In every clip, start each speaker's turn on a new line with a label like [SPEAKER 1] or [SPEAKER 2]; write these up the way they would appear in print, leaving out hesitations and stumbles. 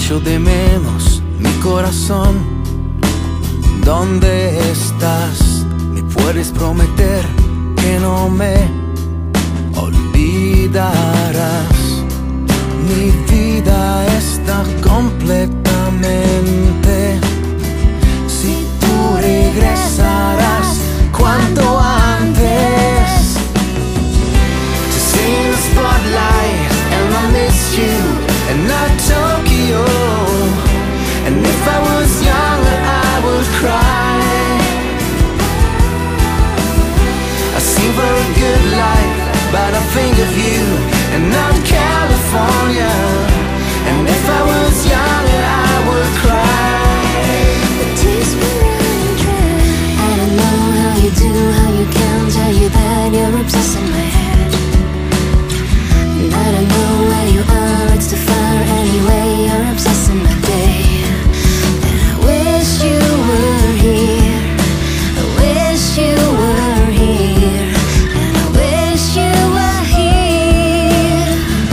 [SPEAKER 1] Echo de menos mi corazón. ¿Dónde estás? ¿Me puedes prometer que no me olvidarás? Mi vida está completamente. Si tú regresarás cuanto antes. To see the spotlight and I miss you and not Tokyo. And if I was younger I would cry. I sing for a good life, but I think of you and not California. And if I was younger I would cry.
[SPEAKER 2] The tears were running dry. I don't know how you do, how you can tell you that you're obsessing my head. And I don't know where you are, it's too far anyway. You're obsessing my day. And I wish you were here. I wish you were here. And I wish you were here.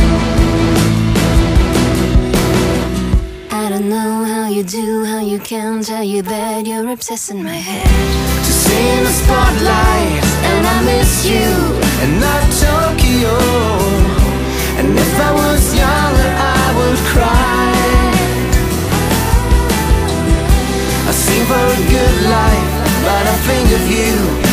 [SPEAKER 2] I don't know how you do, how you can tell you that you're obsessing my head.
[SPEAKER 1] To see the spotlight and I miss you and not Tokyo. And if I was younger I would cry. I sing for a good life, but I think of you